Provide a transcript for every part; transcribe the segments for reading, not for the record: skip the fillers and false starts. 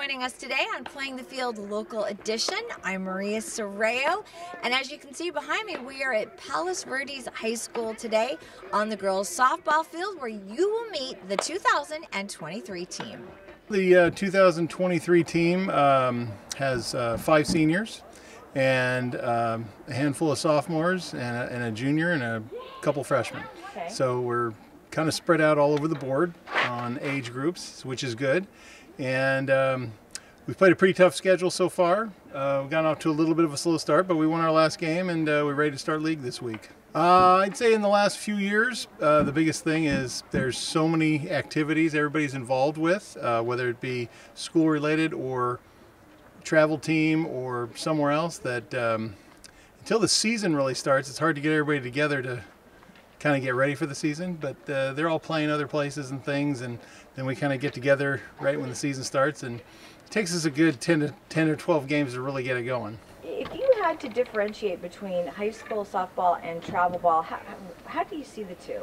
joining us today on Playing the Field Local Edition. I'm Maria Serrao, and as you can see behind me, we are at Palos Verdes High School today on the girls' softball field where you will meet the 2023 team. The 2023 team has 5 seniors and a handful of sophomores and a junior and a couple freshmen. Okay. So we're kind of spread out all over the board on age groups, which is good. And we've played a pretty tough schedule so far. We've gotten off to a little bit of a slow start, but we won our last game and we're ready to start league this week. I'd say in the last few years, the biggest thing is there's so many activities everybody's involved with, whether it be school related or travel team or somewhere else, that until the season really starts, it's hard to get everybody together to kind of get ready for the season. But they're all playing other places and things, and then we kind of get together right when the season starts, and it takes us a good 10 or 12 games to really get it going. If you had to differentiate between high school softball and travel ball, how do you see the two?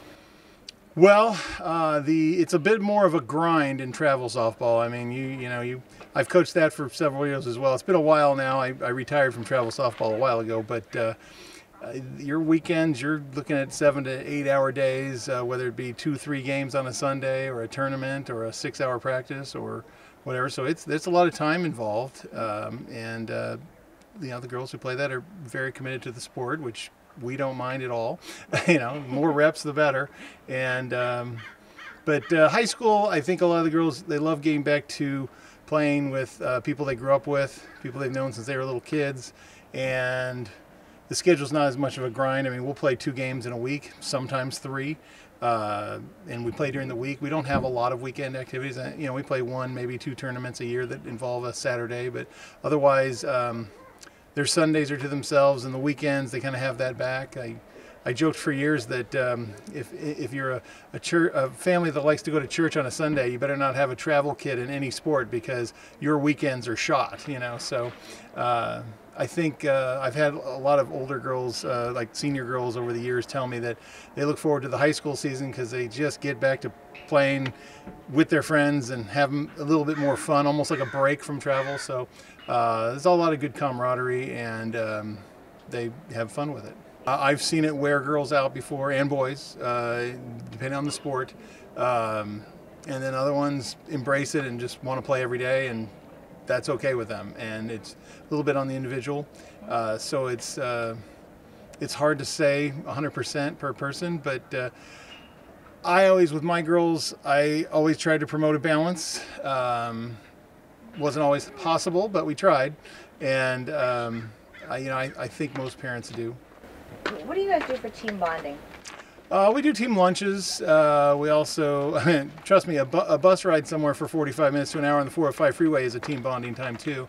Well, it's a bit more of a grind in travel softball. I mean, I've coached that for several years as well. It's been a while now. I retired from travel softball a while ago, but your weekends, you're looking at 7 to 8 hour days, whether it be 2-3 games on a Sunday or a tournament or a 6-hour practice or whatever. So there's a lot of time involved, and the girls who play that are very committed to the sport, which we don't mind at all. More reps the better. And but high school, I think a lot of the girls, they love getting back to playing with people they grew up with, people they've known since they were little kids, and the schedule's not as much of a grind. I mean, we'll play 2 games in a week, sometimes 3, and we play during the week. We don't have a lot of weekend activities. We play 1, maybe 2 tournaments a year that involve a Saturday, but otherwise their Sundays are to themselves, and the weekends they kind of have that back. I joked for years that if you're a family that likes to go to church on a Sunday, you better not have a travel kid in any sport because your weekends are shot. So I think I've had a lot of older girls, like senior girls over the years, tell me that they look forward to the high school season because they just get back to playing with their friends and having a little bit more fun, almost like a break from travel. So there's a lot of good camaraderie, and they have fun with it. I've seen it wear girls out before, and boys, depending on the sport. And then other ones embrace it and just want to play every day, and that's okay with them. And it's a little bit on the individual. So it's hard to say 100% per person, but with my girls, I always tried to promote a balance. Wasn't always possible, but we tried. And I think most parents do. What do you guys do for team bonding? We do team lunches. We also, trust me, a bus ride somewhere for 45 minutes to an hour on the 405 freeway is a team bonding time too.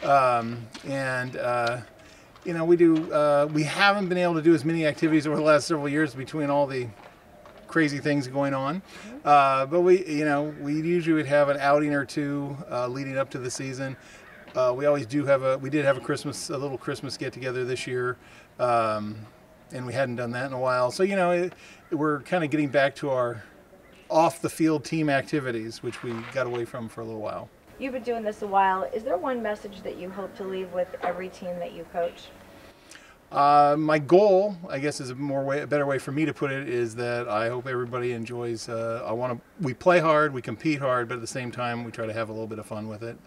We haven't been able to do as many activities over the last several years between all the crazy things going on. But we usually would have an outing or 2 leading up to the season. We always do we did have a little Christmas get together this year. And we hadn't done that in a while. So, we're kind of getting back to our off-the-field team activities, which we got away from for a little while. You've been doing this a while. Is there one message that you hope to leave with every team that you coach? My goal, I guess, is a better way for me to put it, is that I hope everybody enjoys. We play hard, we compete hard, but at the same time, we try to have a little bit of fun with it.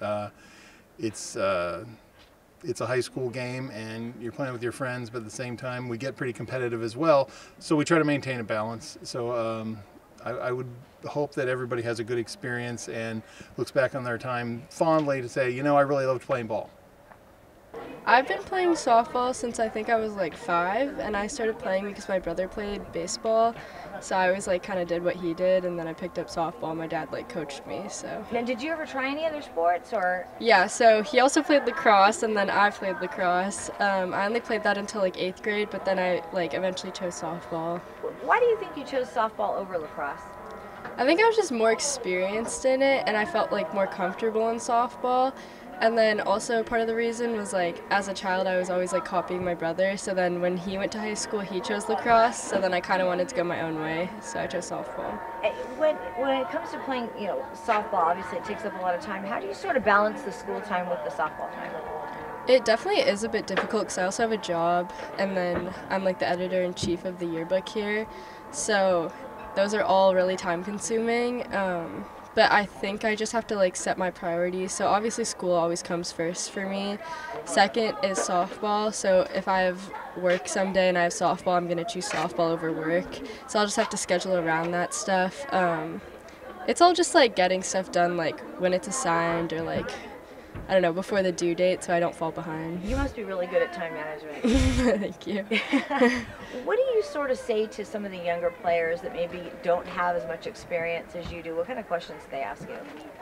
It's a high school game and you're playing with your friends, but at the same time we get pretty competitive as well, so we try to maintain a balance. So I would hope that everybody has a good experience and looks back on their time fondly to say, I really loved playing ball. I've been playing softball since I think I was like 5, and I started playing because my brother played baseball, so I always kind of did what he did, and then I picked up softball. My dad coached me, so. Now, did you ever try any other sports, or? Yeah, so he also played lacrosse, and then I played lacrosse. I only played that until 8th grade, but then I eventually chose softball. Why do you think you chose softball over lacrosse? I think I was just more experienced in it, and I felt more comfortable in softball. And then also part of the reason was like as a child I was always like copying my brother. So then when he went to high school he chose lacrosse. So then I kind of wanted to go my own way. So I chose softball. When it comes to playing, softball, obviously it takes up a lot of time. How do you sort of balance the school time with the softball time? It definitely is a bit difficult because I also have a job, and then I'm like the editor-in-chief of the yearbook here. So those are all really time-consuming. But I think I just have to like set my priorities. So obviously school always comes first for me. Second is softball. So if I have work someday and I have softball, I'm going to choose softball over work. So I'll just have to schedule around that stuff. It's all just like getting stuff done like when it's assigned or like, I don't know, before the due date so I don't fall behind. You must be really good at time management. Thank you. What do you sort of say to some of the younger players that maybe don't have as much experience as you do? What kind of questions do they ask you?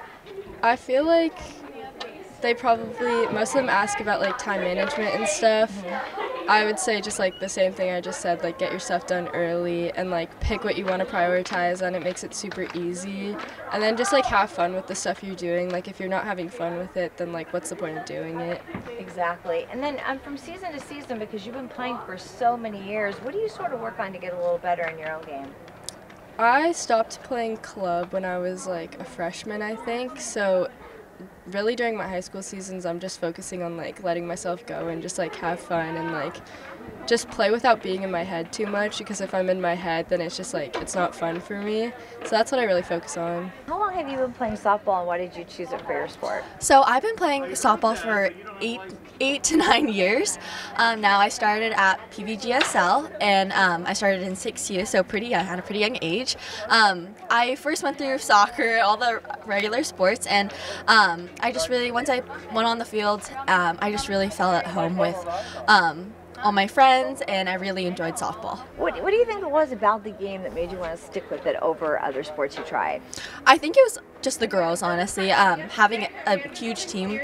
I feel like they probably, most of them ask about like time management and stuff. I would say just like the same thing I just said, like get your stuff done early and like pick what you want to prioritize, and it makes it super easy. And then just like have fun with the stuff you're doing. Like if you're not having fun with it, then like what's the point of doing it? Exactly. And then from season to season, because you've been playing for so many years, what do you sort of work on to get a little better in your own game? I stopped playing club when I was like a freshman, I think. So really during my high school seasons I'm just focusing on like letting myself go and just like have fun and like just play without being in my head too much, because if I'm in my head then it's just like it's not fun for me. So that's what I really focus on. How long have you been playing softball, and why did you choose it for your sport? So I've been playing softball for eight to 9 years. Now I started at PVHS and I started in 6U, so pretty young, at a pretty young age. I first went through soccer, all the regular sports, and I just really, once I went on the field, I just really fell at home with all my friends, and I really enjoyed softball. What do you think it was about the game that made you want to stick with it over other sports you tried? I think it was just the girls, honestly. Having a huge team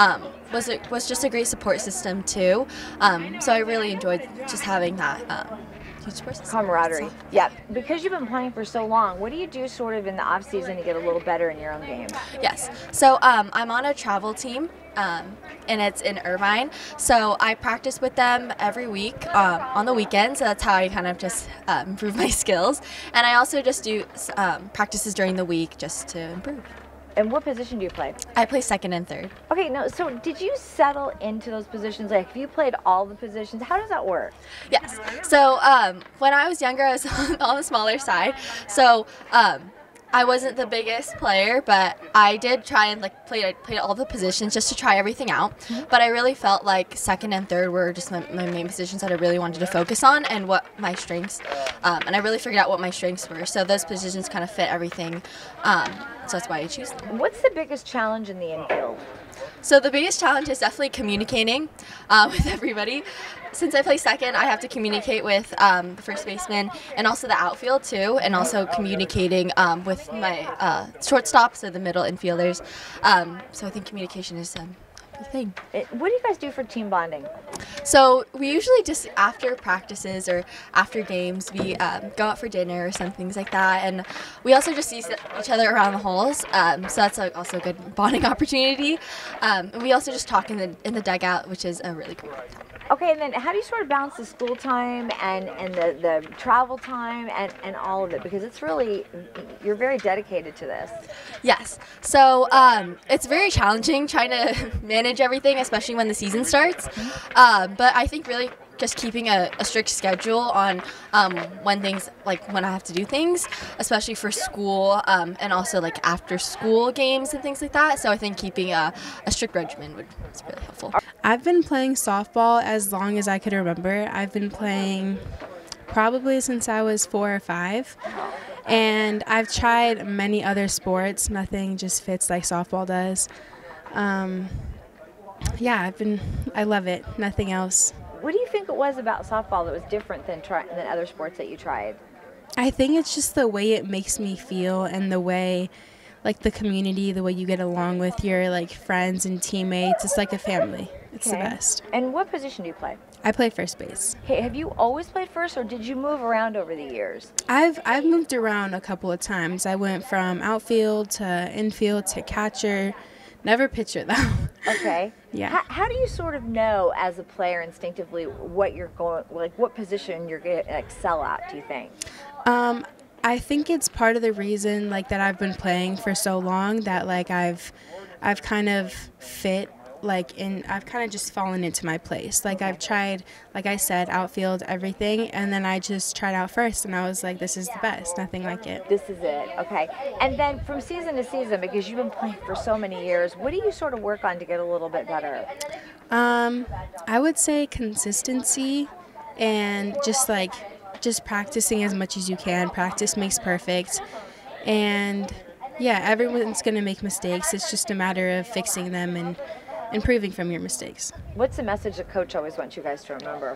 was just a great support system too. So I really enjoyed just having that huge support system. Camaraderie. Yeah. Because you've been playing for so long, what do you do sort of in the off season to get a little better in your own game? Yes. So I'm on a travel team. And it's in Irvine, so I practice with them every week on the weekends. So that's how I kind of just improve my skills, and I also just do practices during the week just to improve. And what position do you play? I play second and third. Okay, no, so did you settle into those positions? Like, have you played all the positions? How does that work? Yes. So when I was younger, I was on the smaller side, so I wasn't the biggest player, but I did try and like play all the positions just to try everything out. But I really felt like second and third were just my main positions that I really wanted to focus on, and what my strengths, and I really figured out what my strengths were. So those positions kind of fit everything. So that's why I choose them. What's the biggest challenge in the infield? So the biggest challenge is definitely communicating with everybody. Since I play second, I have to communicate with the first baseman and also the outfield too, and also communicating with my shortstop, so the middle infielders. So I think communication is a big thing. What do you guys do for team bonding? So we usually just after practices or after games, we go out for dinner or some things like that, and we also just see each other around the halls. So that's also a good bonding opportunity. And we also just talk in the dugout, which is a really great time. Okay, and then how do you sort of balance the school time and the travel time and all of it? Because it's really, you're very dedicated to this. Yes. So it's very challenging trying to manage everything, especially when the season starts. But I think really just keeping a strict schedule on when I have to do things, especially for school, and also like after school games and things like that. So I think keeping a strict regimen is really helpful. I've been playing softball as long as I could remember. I've been playing probably since I was 4 or 5. And I've tried many other sports. Nothing just fits like softball does. Yeah, I love it. Nothing else. What do you think it was about softball that was different than other sports that you tried? I think it's just the way it makes me feel, and the way, like the community, the way you get along with your like friends and teammates. It's like a family. It's the best. And what position do you play? I play first base. Okay, have you always played first, or did you move around over the years? I've moved around a couple of times. I went from outfield to infield to catcher Never pitcher though. Okay. Yeah. How do you sort of know as a player instinctively what you're going, like what position you're going to excel at, do you think? I think it's part of the reason like that I've been playing for so long that like I've kind of fit like I've kind of just fallen into my place. Like I've tried, like I said, outfield, everything, and then I just tried out first and I was like, this is the best, nothing like it. This is it. Okay. And then from season to season, because you've been playing for so many years, what do you sort of work on to get a little bit better? I would say consistency and just practicing as much as you can. Practice makes perfect. And yeah, everyone's going to make mistakes. It's just a matter of fixing them and improving from your mistakes. What's the message that coach always wants you guys to remember?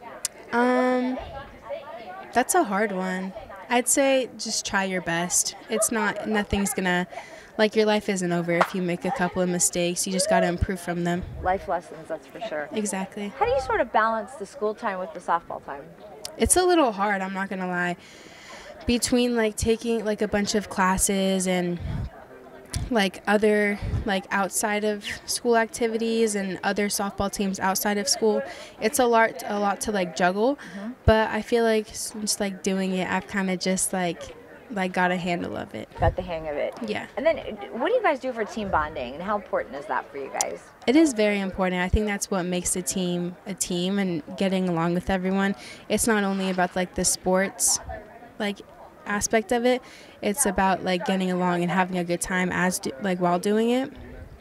That's a hard one. I'd say just try your best. Nothing's going to, like your life isn't over if you make a couple of mistakes. You just got to improve from them. Life lessons, that's for sure. Exactly. How do you sort of balance the school time with the softball time? It's a little hard, I'm not going to lie. Between like taking like a bunch of classes and like other like outside of school activities and other softball teams outside of school, it's a lot to like juggle. But I feel like since like doing it, I've kind of just like got a handle of it. Got the hang of it. Yeah. And then what do you guys do for team bonding, and how important is that for you guys? It is very important. I think that's what makes a team and getting along with everyone. It's not only about like the sports like aspect of it. It's about like getting along and having a good time while doing it.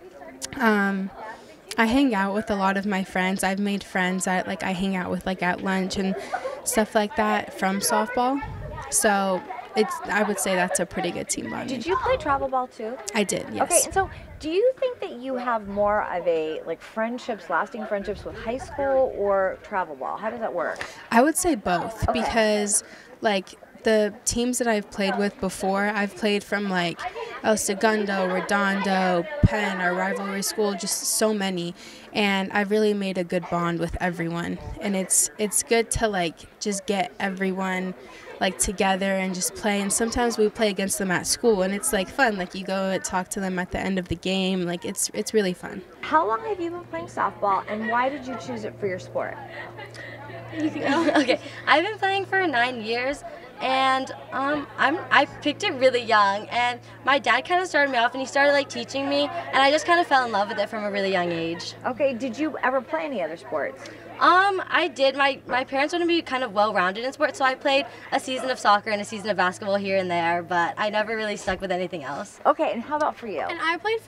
I hang out with a lot of my friends. I've made friends that like I hang out with like at lunch and stuff like that from softball. So I would say that's a pretty good team bonding. Did you play travel ball too? I did, yes. Okay, and so do you think that you have more of a like lasting friendships with high school or travel ball? How does that work? I would say both Okay. because like the teams that I've played with before, I've played from like El Segundo, Redondo, Penn, our rivalry school, just so many. And I've really made a good bond with everyone. And it's good to like just get everyone like together and just play. And sometimes we play against them at school and it's like fun. Like you go and talk to them at the end of the game. Like it's really fun. How long have you been playing softball, and why did you choose it for your sport? You can go. Okay, I've been playing for 9 years, and I picked it really young. And my dad kind of started me off, and he started like teaching me, and I just kind of fell in love with it from a really young age. Okay, did you ever play any other sports? I did. My parents wanted me to be kind of well-rounded in sports, so I played a season of soccer and a season of basketball here and there, but I never really stuck with anything else. Okay, and how about for you? And I played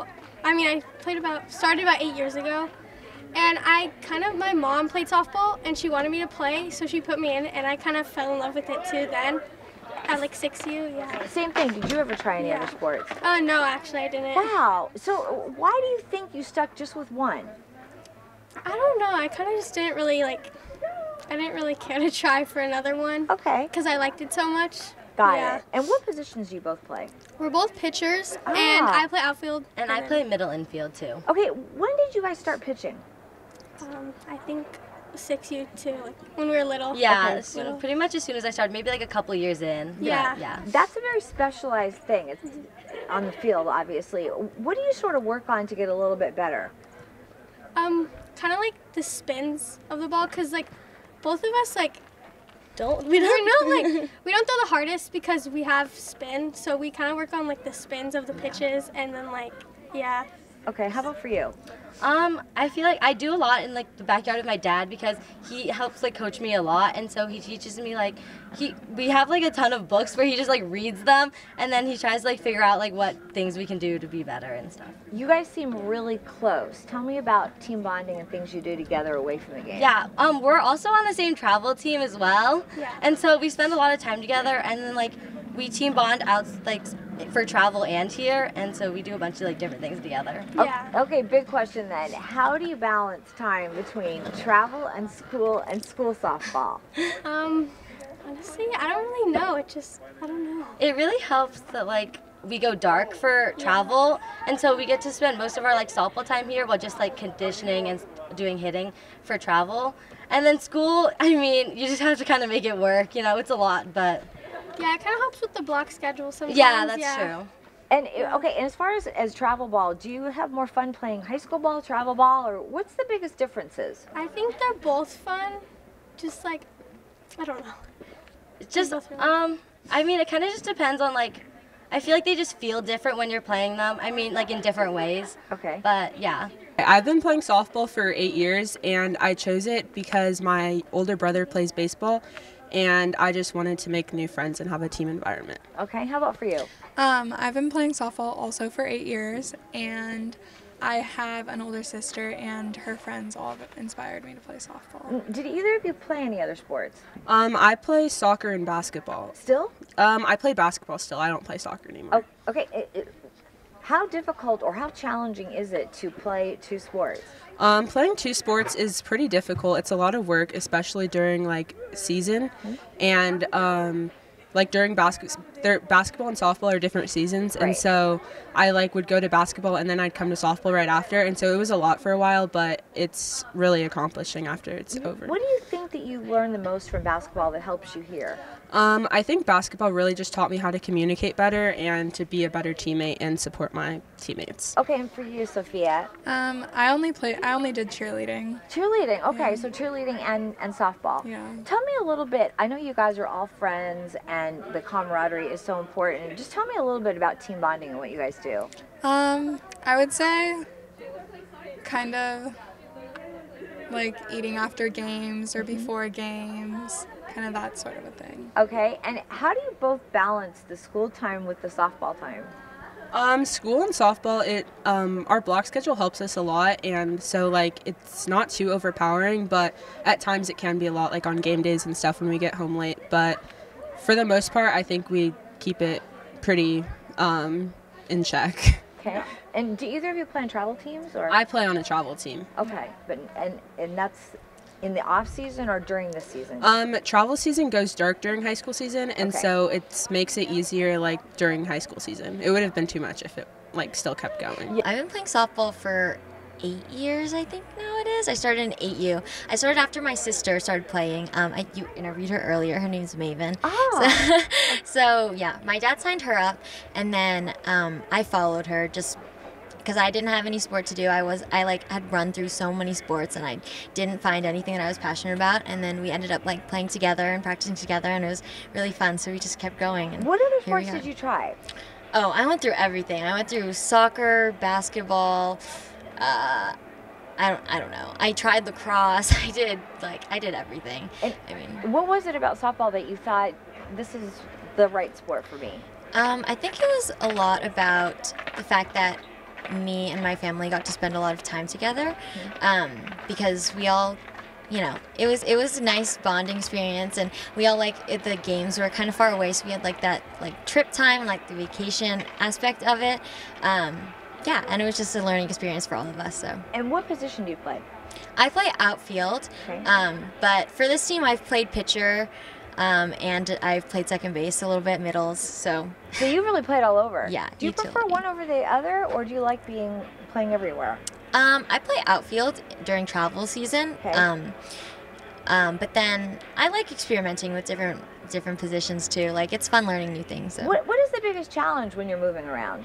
started about 8 years ago. And my mom played softball and she wanted me to play, so she put me in, and I kind of fell in love with it too then. At like 6U, yeah. Same thing. Did you ever try any other sports? No, actually I didn't. Wow. So why do you think you stuck just with one? I don't know. I kind of just didn't really care to try for another one. Okay. Because I liked it so much. Got Yeah. it. And what positions do you both play? We're both pitchers, Ah. and I play outfield. And I play middle infield too. Okay, when did you guys start pitching? I think 6U too, like when we were little. Yeah, Little. pretty much as soon as I started, maybe like a couple years in. Yeah. Yeah. That's a very specialized thing. It's on the field, obviously. What do you sort of work on to get a little bit better? Kind of like the spins of the ball, because like both of us like We we don't throw the hardest because we have spin, so we kind of work on like the spins of the pitches, and then like yeah. Okay, how about for you? I feel like I do a lot in like the backyard with my dad because he helps like coach me a lot, and so he teaches me like we have like a ton of books where he just like reads them, and then he tries to like figure out like what things we can do to be better and stuff. You guys seem really close. Tell me about team bonding and things you do together away from the game. Yeah, we're also on the same travel team as well, Yeah. and so we spend a lot of time together, and then like we team bond out like for travel and here, and so we do a bunch of like different things together. Yeah. Okay, big question then. How do you balance time between travel and school softball? Honestly, I don't really know. I don't know. It really helps that like we go dark for travel, and so we get to spend most of our like softball time here while just like conditioning and doing hitting for travel. And then school, I mean, you just have to kind of make it work. You know, it's a lot, but Yeah, it kind of helps with the block schedule sometimes. yeah, that's true. And okay, and as far as travel ball, do you have more fun playing high school ball, travel ball, or what's the biggest differences? I think they're both fun. Just like, I don't know. It's just, I mean, it kind of just depends on like, I feel like they just feel different when you're playing them. I mean, like in different ways. Okay. But yeah. I've been playing softball for 8 years, and I chose it because my older brother plays baseball, and I just wanted to make new friends and have a team environment. Okay, how about for you? I've been playing softball also for 8 years, and I have an older sister, and her friends all have inspired me to play softball. Did either of you play any other sports? I play soccer and basketball. Still? I play basketball still. I don't play soccer anymore. Oh, okay. How difficult or how challenging is it to play two sports? Playing two sports is pretty difficult. It's a lot of work, especially during like season, and like during basketball and softball are different seasons, and so I like would go to basketball and then I'd come to softball right after, and so it was a lot for a while, but it's really accomplishing after it's over. What do you think that you learned the most from basketball that helps you here? I think basketball really just taught me how to communicate better and to be a better teammate and support my teammates. Okay, and for you, Sophia? I only did cheerleading. Cheerleading, okay, so cheerleading and softball. Yeah. Tell me a little bit, I know you guys are all friends and the camaraderie is so important. Just tell me a little bit about team bonding and what you guys do. I would say kind of like eating after games or before games, kind of that sort of a thing. Okay, and how do you both balance the school time with the softball time? School and softball, our block schedule helps us a lot, and so like it's not too overpowering, but at times it can be a lot, like on game days and stuff when we get home late. But for the most part, I think we keep it pretty in check. Okay, and do either of you play on travel teams or? I play on a travel team. Okay, but and that's in the off season or during the season? Travel season goes dark during high school season, and so it makes it easier like during high school season. It would have been too much if it like still kept going. I've been playing softball for 8 years, I think now it is. I started in 8U. I started after my sister started playing. You interviewed her earlier. Her name's Maven. Oh. So yeah, my dad signed her up, and then I followed her just because I didn't have any sport to do. I had run through so many sports, and I didn't find anything that I was passionate about. And then we ended up like playing together and practicing together, and it was really fun. So we just kept going. And what other sports did you try? Oh, I went through everything. I went through soccer, basketball. I don't know. I tried lacrosse. I did everything. And what was it about softball that you thought this is the right sport for me? I think it was a lot about the fact that me and my family got to spend a lot of time together, because we all, it was a nice bonding experience, and we all the games were kind of far away, so we had that trip time and the vacation aspect of it. Yeah, and it was just a learning experience for all of us. So. And what position do you play? I play outfield, but for this team I've played pitcher, and I've played second base a little bit, middles. So you really played all over. Yeah. Do you prefer one over the other, or do you like playing everywhere? I play outfield during travel season. Okay. But then I like experimenting with different positions too. It's fun learning new things. So. What is the biggest challenge when you're moving around?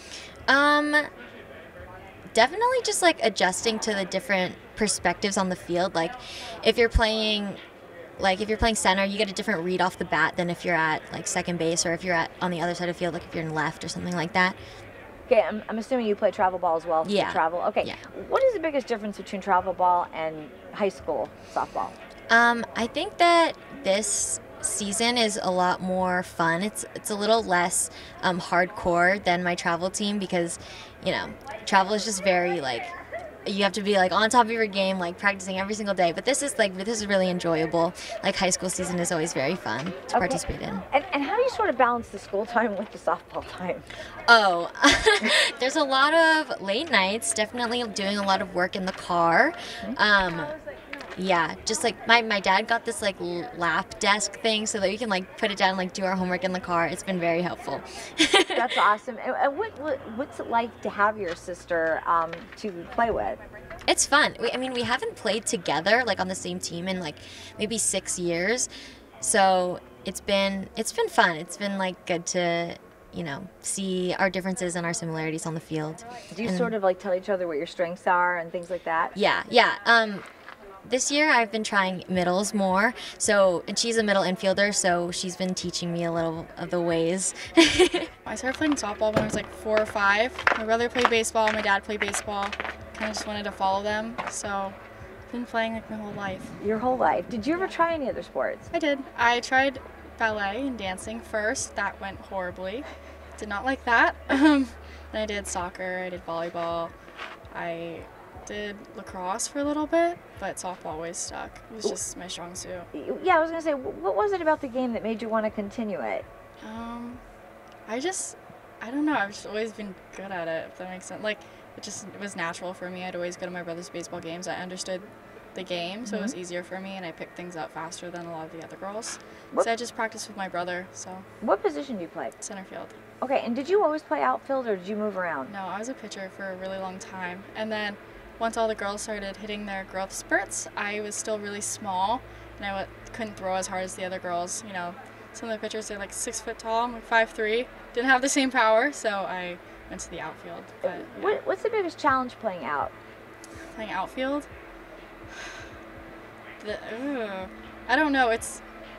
Definitely just adjusting to the different perspectives on the field. If you're playing center, you get a different read off the bat than if you're at second base, or if you're on the other side of the field, if you're in left or something like that. Okay, I'm assuming you play travel ball as well. Yeah. Travel. Okay. Yeah. What is the biggest difference between travel ball and high school softball? I think that this season is a lot more fun. It's a little less hardcore than my travel team, because travel is just very you have to be on top of your game, practicing every single day. But this is really enjoyable. High school season is always very fun to participate in. And how do you sort of balance the school time with the softball time? Oh, there's a lot of late nights. Definitely doing a lot of work in the car. Yeah, just my dad got this lap desk thing so that we can put it down and do our homework in the car. It's been very helpful. That's awesome. And what's it like to have your sister to play with? It's fun. We haven't played together on the same team in maybe 6 years, so it's been fun. It's been good to see our differences and our similarities on the field. Do you sort of like tell each other what your strengths are and things like that? Yeah. This year I've been trying middles more. And she's a middle infielder, so she's been teaching me a little of the ways. I started playing softball when I was like 4 or 5. My brother played baseball, my dad played baseball. Kind of just wanted to follow them, so I've been playing like my whole life. Your whole life. Did you ever try any other sports? I did. I tried ballet and dancing first. That went horribly. Did not like that. Then I did soccer, I did volleyball, I did lacrosse for a little bit, but softball always stuck. It was just my strong suit. Yeah, I was going to say, what was it about the game that made you want to continue it? I don't know. I've just always been good at it, if that makes sense. Like, it was natural for me. I'd always go to my brother's baseball games. I understood the game, so it was easier for me, and I picked things up faster than a lot of the other girls. So I just practiced with my brother, so. What position do you play? Center field. Okay, and did you always play outfield, or did you move around? No, I was a pitcher for a really long time. And then once all the girls started hitting their growth spurts, I was still really small, and I couldn't throw as hard as the other girls. Some of the pitchers are like 6 foot tall, I'm like 5'3". Didn't have the same power, so I went to the outfield. But, yeah. What's the biggest challenge playing out? Playing outfield? I don't know. It's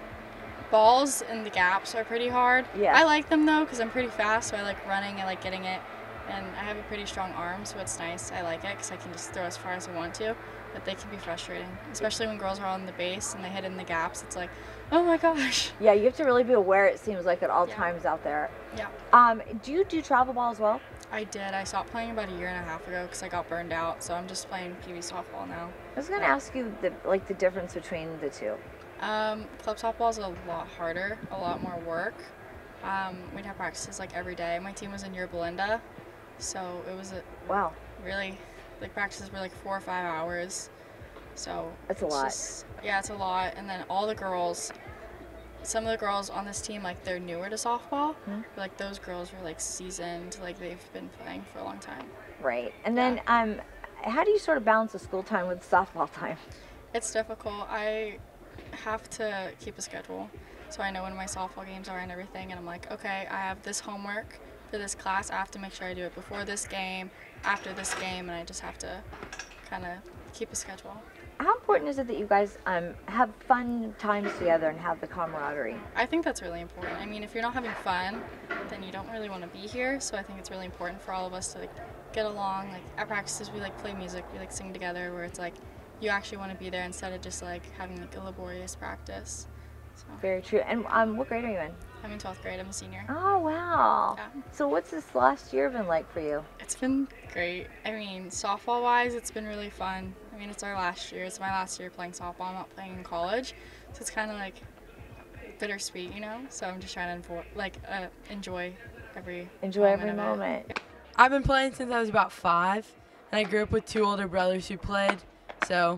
balls and the gaps are pretty hard. Yeah. I like them though because I'm pretty fast, so I like running, I like getting it, and I have a pretty strong arm, so it's nice. I like it because I can just throw as far as I want to, but they can be frustrating, especially when girls are on the base and they hit in the gaps. It's like, oh my gosh. Yeah, you have to really be aware, it seems like, at all times out there. Yeah. Do you do travel ball as well? I did. I stopped playing about 1.5 years ago because I got burned out, so I'm just playing PV softball now. I was going to ask you the difference between the two. Club softball is a lot harder, a lot more work. We'd have practices like every day. My team was in Yorba Linda, so it was really, practices were like 4 or 5 hours. So that's a lot. It's a lot. And then all the girls, some of the girls on this team, like they're newer to softball, but like those girls were like seasoned, like they've been playing for a long time. Right. And then how do you sort of balance the school time with softball time? It's difficult. I have to keep a schedule, so I know when my softball games are and everything, and I'm like, okay, I have this homework for this class. I have to make sure I do it before this game, after this game, and I just have to kind of keep a schedule. How important is it that you guys have fun times together and have the camaraderie? I think that's really important. I mean, if you're not having fun, then you don't really want to be here. So I think it's really important for all of us to get along. Like at practices, we play music, we sing together, where it's like you actually want to be there instead of just having a laborious practice. So. Very true. And what grade are you in? I'm in 12th grade. I'm a senior. Oh, wow. Yeah. So what's this last year been like for you? It's been great. I mean, softball-wise, it's been really fun. I mean, it's our last year. It's my last year playing softball. I'm not playing in college. So it's kind of bittersweet, So I'm just trying to enjoy every moment. I've been playing since I was about 5, and I grew up with 2 older brothers who played. So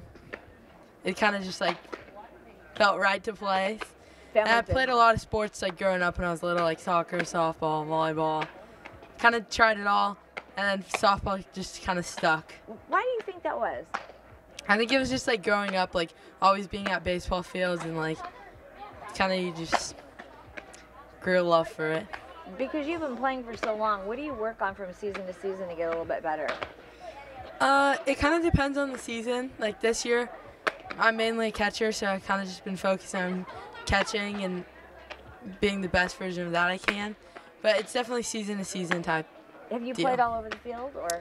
it kind of just felt right to play. And I played a lot of sports growing up when I was little, like soccer, softball, volleyball. Kind of tried it all, and then softball just kind of stuck. Why do you think that was? I think it was just growing up, always being at baseball fields, and you just grew a love for it. Because you've been playing for so long, what do you work on from season to season to get a little bit better? It kind of depends on the season. Like this year, I'm mainly a catcher, so I've kind of just been focusing on catching and being the best version of that I can. But it's definitely season to season type. Have you deal. played all over the field, or?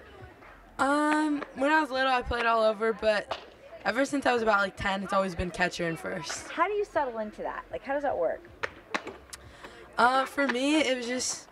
When I was little, I played all over, but ever since I was about 10, it's always been catcher and first. How do you settle into that? How does that work? For me, it was just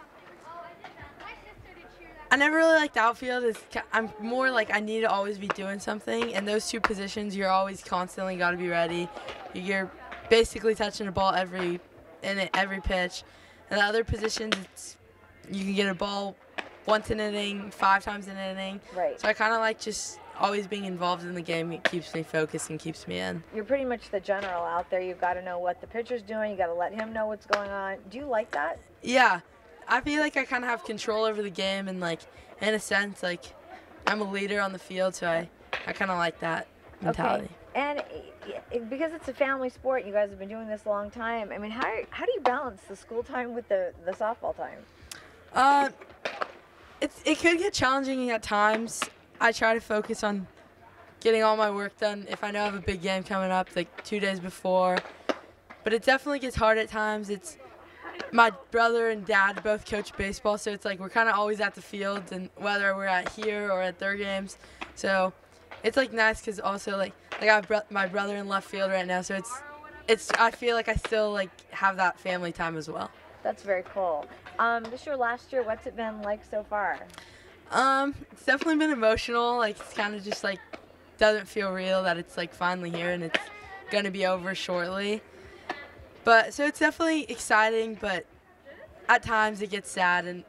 I never really liked outfield. I'm more I need to always be doing something, and those 2 positions, you're always constantly got to be ready. You're basically touching the ball every pitch. And the other positions, you can get a ball once an inning, 5 times an inning. Right. So I kind of like just always being involved in the game. It keeps me focused and keeps me in. You're pretty much the general out there. You've got to know what the pitcher's doing. You got to let him know what's going on. Do you like that? Yeah. I feel like I kind of have control over the game, and in a sense, I'm a leader on the field, so I kind of like that mentality. Okay. And because it's a family sport, you guys have been doing this a long time. I mean, how do you balance the school time with the softball time? It could get challenging at times. I try to focus on getting all my work done if I know I have a big game coming up, like 2 days before. But it definitely gets hard at times. It's my brother and dad both coach baseball, so it's like we're kind of always at the field, and whether we're at here or at their games. So it's like nice because also like I have my brother in left field right now, so it's I feel like I still like have that family time as well. That's very cool. This is your last year. What's it been like so far? It's definitely been emotional. Like it's kind of just like doesn't feel real that it's like finally here and it's gonna be over shortly. But so it's definitely exciting, but at times it gets sad, and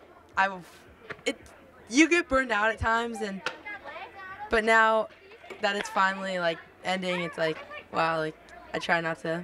you get burned out at times, but now that it's finally like ending, it's like wow, like I try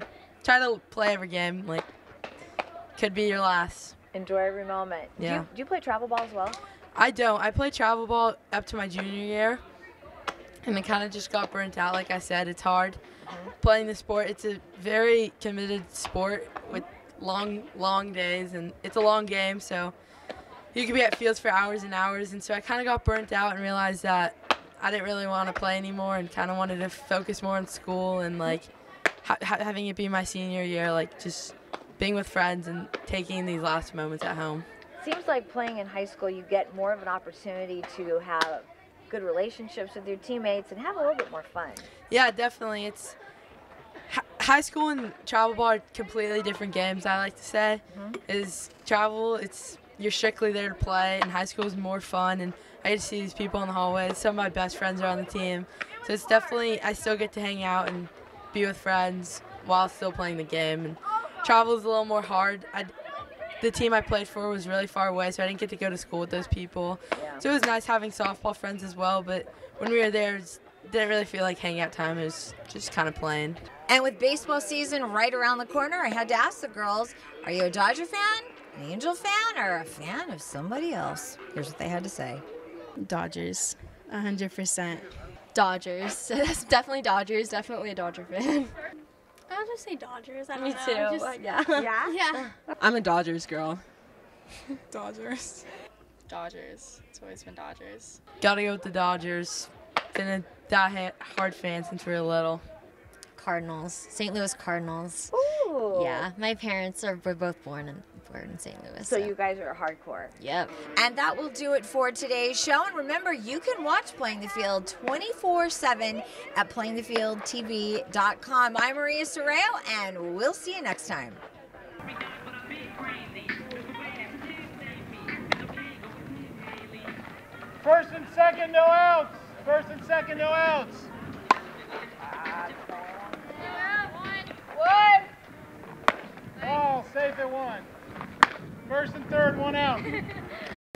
to play every game, like could be your last. Enjoy every moment. Yeah. Do you play travel ball as well? I don't. I played travel ball up to my junior year, and it kind of just got burnt out. Like I said, it's hard playing the sport. It's a very committed sport with long days, and it's a long game, so you could be at fields for hours and hours. And so I kind of got burnt out and realized that I didn't really want to play anymore, and kind of wanted to focus more on school and like having it be my senior year, like just being with friends and taking these last moments at home. Seems like playing in high school, you get more of an opportunity to have good relationships with your teammates and have a little bit more fun. Yeah, definitely. It's high school and travel ball are completely different games. I like to say, is travel, you're strictly there to play, and high school is more fun. And I get to see these people in the hallways. Some of my best friends are on the team, so it's definitely I still get to hang out and be with friends while still playing the game. And travel is a little more hard. The team I played for was really far away, so I didn't get to go to school with those people. Yeah. So it was nice having softball friends as well, but when we were there, it didn't really feel like hangout time. It was just kind of playing. And with baseball season right around the corner, I had to ask the girls, are you a Dodger fan, an Angel fan, or a fan of somebody else? Here's what they had to say. Dodgers, 100%. Dodgers. That's definitely Dodgers. Definitely a Dodger fan. I'll just say Dodgers. I don't Me know. too. Yeah. Yeah. I'm a Dodgers girl. Dodgers. Dodgers. It's always been Dodgers. Gotta go with the Dodgers. Been a die-hard fan since we were little. Cardinals. St. Louis Cardinals. Ooh. Yeah, my parents were both born in St. Louis. So you guys are hardcore. Yep. And that will do it for today's show. And remember, you can watch Playing the Field 24/7 at playingthefieldtv.com. I'm Maria Serrao, and we'll see you next time. First and second, no outs. First and second, no outs. One. Ball safe at one. First and third, one out.